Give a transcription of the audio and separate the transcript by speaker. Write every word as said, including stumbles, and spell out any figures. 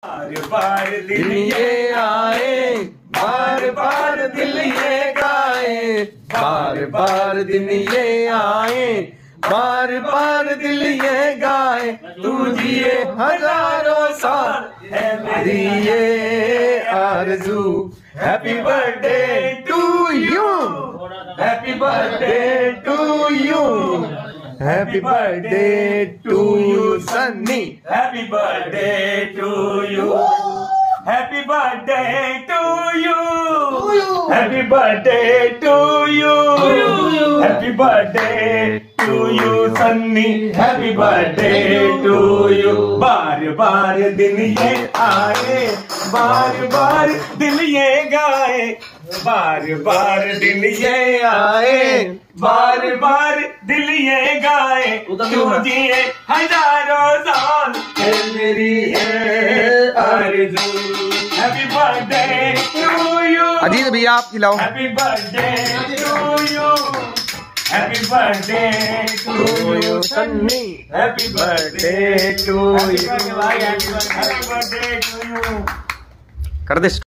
Speaker 1: बार बार दिल ये आए, बार बार दिल ये गाए, बार बार दिन ये आए, बार बार दिल ये गाए, तू जिए हजारों साल है मेरी ये आरज़ू। Happy birthday to you, happy birthday to you, happy birthday to you Sunny, happy birthday to you, happy birthday to you, happy birthday to you, happy birthday to you Sunny, happy birthday to you. बार बार दिन ये आए, बार बार दिल ये गाए, बार बार दिन ये आए, बार बार दिल ये गाए, तू जिए हजारों साल है मेरी ये आरज़ू। Happy birthday to you.
Speaker 2: Ajit भैया आप खिलाओ।
Speaker 1: Happy birthday to you, happy birthday to you Sunny, happy birthday to you, happy birthday to you.
Speaker 2: कर दे।